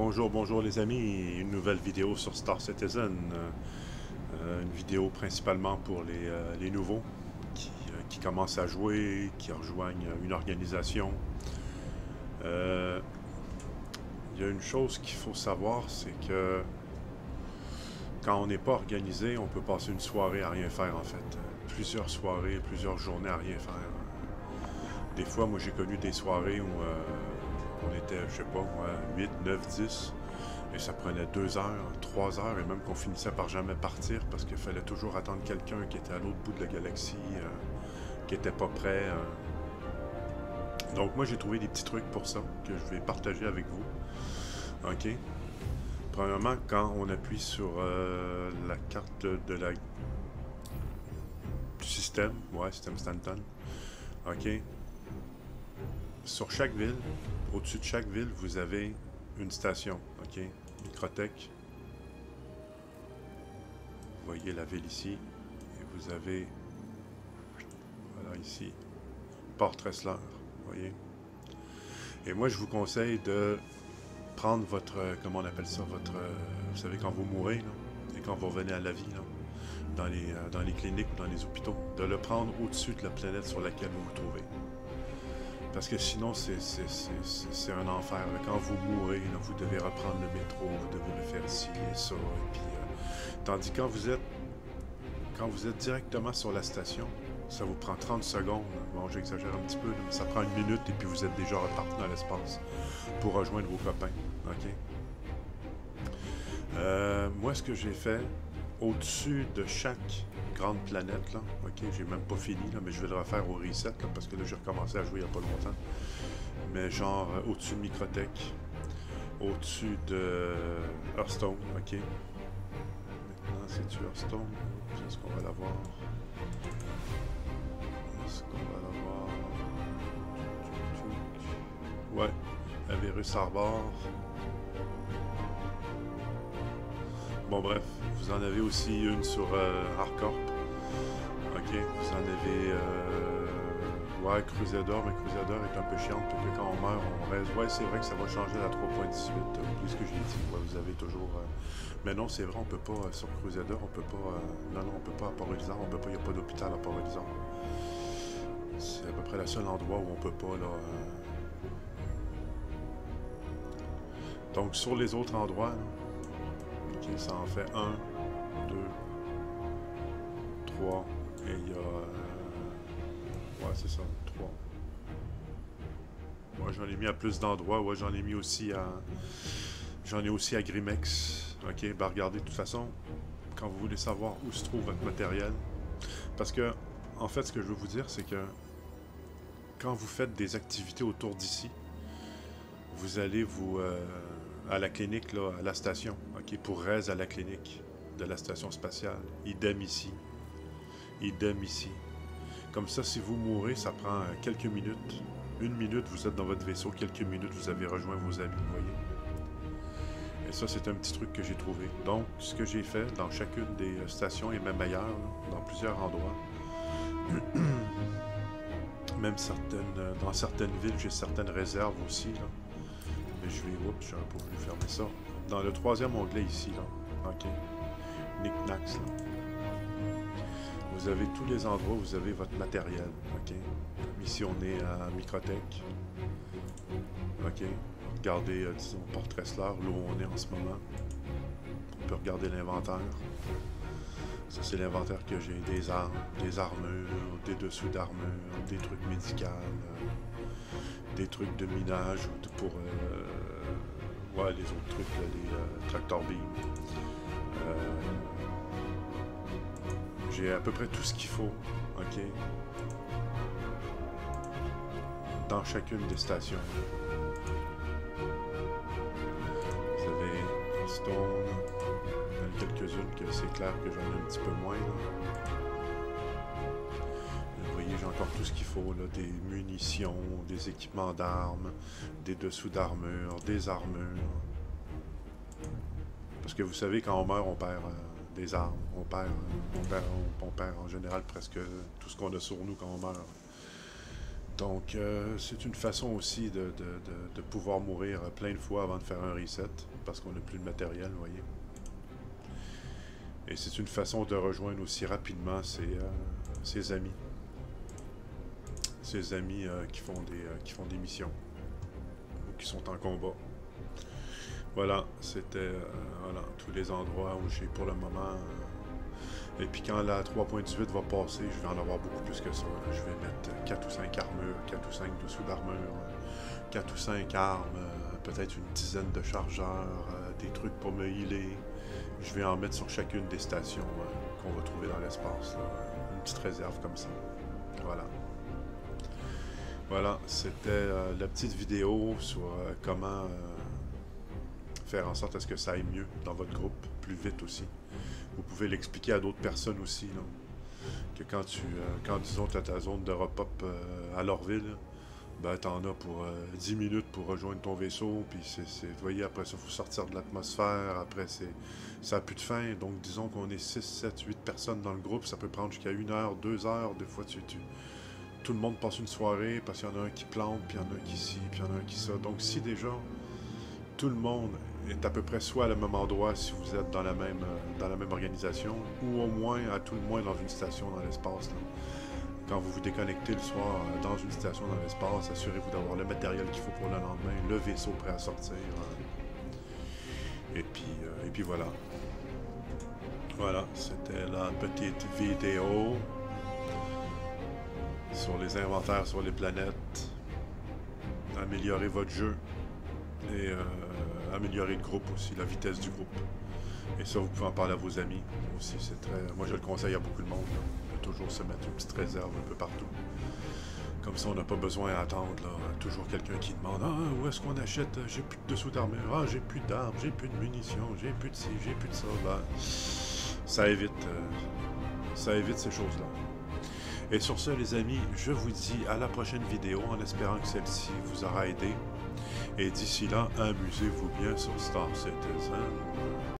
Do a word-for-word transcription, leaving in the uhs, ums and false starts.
Bonjour, bonjour les amis, une nouvelle vidéo sur Star Citizen, euh, une vidéo principalement pour les, euh, les nouveaux qui, euh, qui commencent à jouer, qui rejoignent une organisation. Euh, Il y a une chose qu'il faut savoir, c'est que quand on n'est pas organisé, on peut passer une soirée à rien faire en fait. Plusieurs soirées, plusieurs journées à rien faire. Des fois, moi j'ai connu des soirées où euh, on était, je sais pas, moi, huit, neuf, dix. Et ça prenait deux heures, trois heures, et même qu'on finissait par jamais partir parce qu'il fallait toujours attendre quelqu'un qui était à l'autre bout de la galaxie, euh, qui était pas prêt. Euh. Donc moi j'ai trouvé des petits trucs pour ça que je vais partager avec vous. Ok. Premièrement, quand on appuie sur euh, la carte de la du système, ouais, système Stanton. Ok. Sur chaque ville, au-dessus de chaque ville, vous avez une station. Ok. Microtech. Vous voyez la ville ici. Et vous avez, voilà ici, Port Tressler. Vous voyez. Et moi, je vous conseille de prendre votre, comment on appelle ça, votre, vous savez, quand vous mourrez, là, et quand vous revenez à la vie, là, dans les, dans les cliniques ou dans les hôpitaux, de le prendre au-dessus de la planète sur laquelle vous vous trouvez. Parce que sinon, c'est un enfer. Quand vous mourrez, là, vous devez reprendre le métro, vous devez le faire ci et ça. Et puis, euh, tandis que quand vous êtes quand vous êtes directement sur la station, ça vous prend trente secondes. Bon, j'exagère un petit peu, mais ça prend une minute et puis vous êtes déjà reparti dans l'espace pour rejoindre vos copains. OK? Euh, moi, ce que j'ai fait, au-dessus de chaque grande planète, là, OK, j'ai même pas fini, là, mais je vais le refaire au reset, là, parce que là, j'ai recommencé à jouer il n'y a pas longtemps. Mais genre, euh, au-dessus de Microtech, au-dessus de Hearthstone, OK? Maintenant, c'est-tu Hearthstone? Est-ce qu'on va l'avoir? Est-ce qu'on va l'avoir? Ouais, Averus Arbor. Bon bref, vous en avez aussi une sur euh, Harcorp. Ok, vous en avez... Euh, ouais, Crusader, mais Crusader est un peu chiante, parce que quand on meurt, on reste... Ouais, c'est vrai que ça va changer la trois point dix-huit, euh, plus ce que j'ai dit. Ouais, vous avez toujours... Euh... Mais non, c'est vrai, on peut pas... Euh, sur Crusader, on peut pas... Euh... Non, non, on peut pas à Port-Élisard, on peut pas... Il n'y a pas d'hôpital à Port-Élisard. C'est à peu près le seul endroit où on peut pas, là... Euh... Donc, sur les autres endroits, là, ok, ça en fait un, deux, trois, et il y a... Euh... Ouais, c'est ça, trois. Moi, j'en ai mis à plus d'endroits. Ouais, j'en ai mis aussi à... J'en ai aussi à Grimex. Ok, bah regardez, de toute façon, quand vous voulez savoir où se trouve votre matériel, parce que, en fait, ce que je veux vous dire, c'est que quand vous faites des activités autour d'ici, vous allez vous... Euh... à la clinique, là, à la station, ok, pour Rez à la clinique de la station spatiale. Idem ici. Idem ici. Comme ça, si vous mourrez, ça prend quelques minutes. Une minute, vous êtes dans votre vaisseau. Quelques minutes, vous avez rejoint vos amis, vous voyez. Et ça, c'est un petit truc que j'ai trouvé. Donc, ce que j'ai fait dans chacune des stations, et même ailleurs, là, dans plusieurs endroits, même certaines, dans certaines villes, j'ai certaines réserves aussi, là. Mais je vais, oups, j'aurais pas voulu fermer ça. Dans le troisième onglet ici, là, ok, Knickknacks, là. Vous avez tous les endroits où vous avez votre matériel, ok. Ici, on est à Microtech, ok. Regardez, euh, disons, Port Tressler, là où on est en ce moment. On peut regarder l'inventaire. Ça, c'est l'inventaire que j'ai. Des armes, des armures, des dessous d'armure, des trucs médicaux, euh, des trucs de minage pour... Euh, ouais, les autres trucs, là, les euh, tracteurs beam. Euh, j'ai à peu près tout ce qu'il faut, ok, dans chacune des stations. Vous avez Stone, il y en a quelques-unes que c'est clair que j'en ai un petit peu moins, là. Vous voyez, j'ai encore tout ce qu'il faut, là, des munitions, des équipements d'armes, des dessous d'armure, des armures. Parce que vous savez, quand on meurt, on perd euh, des armes, on perd, on, perd on, on perd en général presque tout ce qu'on a sur nous quand on meurt. Donc, euh, c'est une façon aussi de, de, de, de pouvoir mourir plein de fois avant de faire un reset, parce qu'on n'a plus de matériel, vous voyez. Et c'est une façon de rejoindre aussi rapidement ses, euh, ses amis. Ses amis euh, qui, font des, euh, qui font des missions, ou qui sont en combat. Voilà, c'était euh, voilà, tous les endroits où j'ai pour le moment... Euh, et puis quand la trois point dix-huit va passer, je vais en avoir beaucoup plus que ça. Là. Je vais mettre quatre ou cinq armures, quatre ou cinq dessous d'armure, quatre ou cinq armes, euh, peut-être une dizaine de chargeurs, euh, des trucs pour me healer. Je vais en mettre sur chacune des stations euh, qu'on va trouver dans l'espace. Une petite réserve comme ça. Voilà. Voilà, c'était euh, la petite vidéo sur euh, comment euh, faire en sorte à ce que ça aille mieux dans votre groupe, plus vite aussi. Vous pouvez l'expliquer à d'autres personnes aussi, là, que quand tu, euh, quand disons, tu as ta zone de repop euh, à Lorville, ben t'en as pour euh, dix minutes pour rejoindre ton vaisseau, puis c'est, c'est, vous voyez, après ça, il faut sortir de l'atmosphère, après c'est, ça n'a plus de fin, donc disons qu'on est six, sept, huit personnes dans le groupe, ça peut prendre jusqu'à une heure, deux heures, des fois tu... tu tout le monde passe une soirée, parce qu'il y en a un qui plante, puis il y en a un qui ci, puis il y en a un qui ça, donc si déjà tout le monde est à peu près soit à le même endroit si vous êtes dans la même, euh, dans la même organisation, ou au moins, à tout le moins, dans une station dans l'espace. Là. Quand vous vous déconnectez le soir euh, dans une station dans l'espace, assurez-vous d'avoir le matériel qu'il faut pour le lendemain, le vaisseau prêt à sortir. Euh, et, puis, euh, et puis voilà. Voilà, c'était la petite vidéo sur les inventaires sur les planètes, améliorer votre jeu et euh, améliorer le groupe aussi, la vitesse du groupe. Et ça, vous pouvez en parler à vos amis aussi. C'est très. Moi, je le conseille à beaucoup de monde. Là. De toujours se mettre une petite réserve un peu partout. Comme ça, on n'a pas besoin d'attendre. Là. Toujours quelqu'un qui demande ah, où est-ce qu'on achète? J'ai plus de dessous d'armure. Ah, j'ai plus d'armes, j'ai plus de munitions, j'ai plus de ci, j'ai plus de ça. Ben, ça évite. Euh, ça évite ces choses-là. Et sur ce, les amis, je vous dis à la prochaine vidéo en espérant que celle-ci vous aura aidé. Et d'ici là, amusez-vous bien sur Star Citizen.